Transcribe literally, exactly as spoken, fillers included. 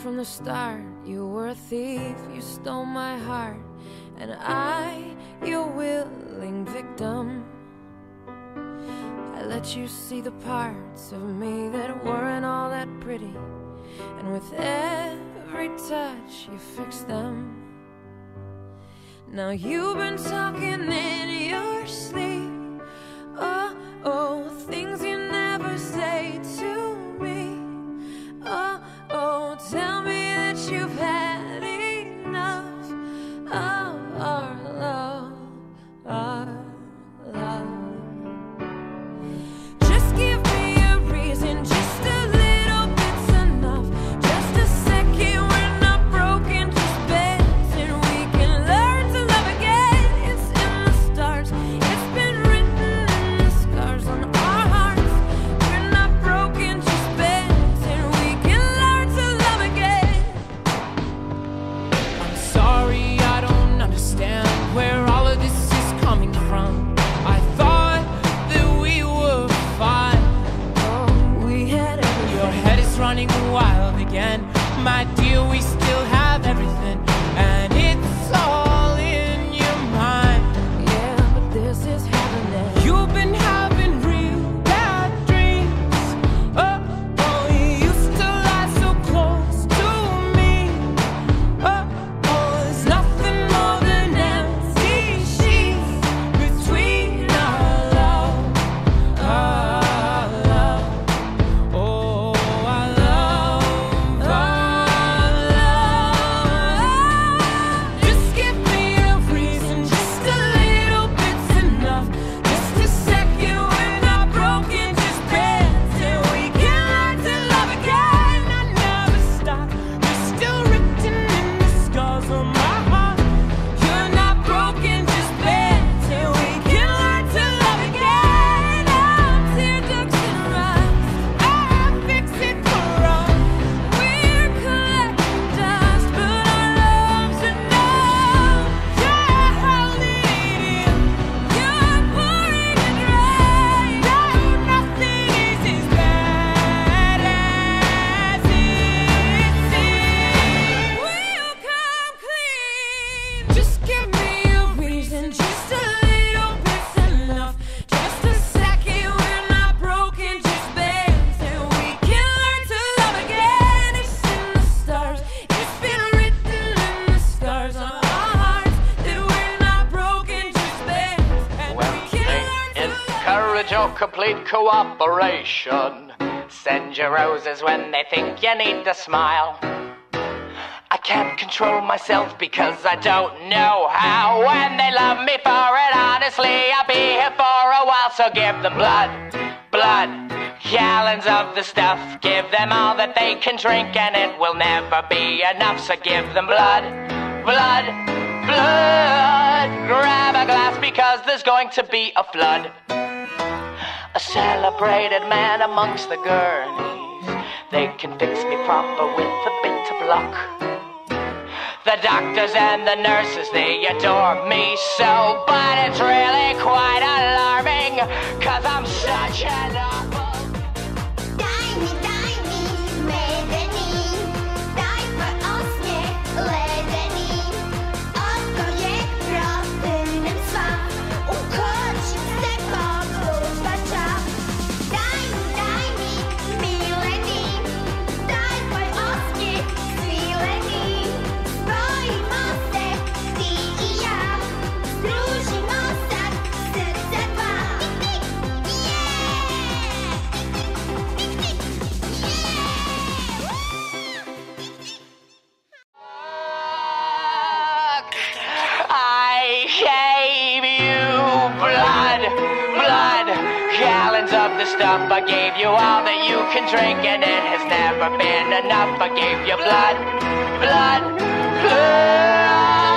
from the start. You were a thief, you stole my heart, and I, your willing victim. I let you see the parts of me that weren't all that pretty, and with every touch you fixed them. Now you've been talking in your sleep. Oh, oh, things you never say to me. Oh, oh, tell me that you've had enough of our love, our love. Just give me a reason, just a little bit's enough. Just a second, we're not broken, just bends, and we can learn to love again. It's in the stars, it's been written in the scars on our hearts. We're not broken, just bends, and we can learn to love again. I'm sorry, I don't understand where all of this is coming from. I thought that we were fine. Oh, we had everything. Your head is running wild again. My dear, we still have everything, and it's all in your mind. Yeah, but this is happening. You've been having real bad dreams. Oh, oh, you used to lie so close to me. Oh, oh, there's nothing more than empty sheets between our love, our love. Oh, our love, our love. Just give me a reason, just a little bit's enough. Just a second, we're not broken, just bends, and we can learn to love again. I never stop, you're still written in the scars on my heart. You're not broken, just bends, and we can learn to love again. Our tear ducts and rocks, I'll fix it for us. We're collecting dust, but our love's enough. Yeah, hold it in. You're pouring it dry. No, nothing is as bad as it seems. We'll come clean. Just give me a reason, just a little bit's enough. Just a second, we're not broken, just bends, and we can learn to love again. It's in the stars, it's been written in the scars on our hearts that we're not broken, just bends, and we When can they learn to love encourage your complete cooperation, send your roses when they think you need to smile. I can't control myself because I don't know how. When they love me for it, honestly, I'll be here for a while. So give them blood, blood, gallons of the stuff. Give them all that they can drink, and it will never be enough. So give them blood, blood, blood. Grab a glass because there's going to be a flood. A celebrated man amongst the gurneys. They can fix me proper with a bit of luck. The doctors and the nurses, they adore me so, but it's really quite alarming, cause I'm such an awful. Daj mi, daj mi medeni, daj tvoj osmiech ledený. Oko je prostym sva, ukoč se podlúžvača. Daj mi, daj mi milený, daj tvoj osmiech svílený. Spojimo se, ty i ja, združimo sa, srdce dva. I gave you blood, blood, gallons of the stuff. I gave you all that you can drink, and it has never been enough. I gave you blood, blood, blood.